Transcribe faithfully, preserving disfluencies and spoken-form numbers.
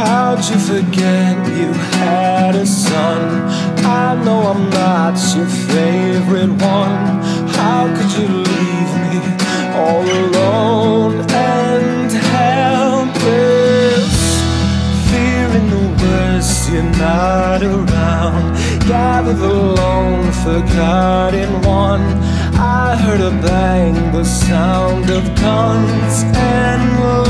How'd you forget you had a son? I know I'm not your favorite one. How could you leave me all alone and helpless? Fearing the worst, you're not around. Gather the lone, forgotten one. I heard a bang, the sound of guns and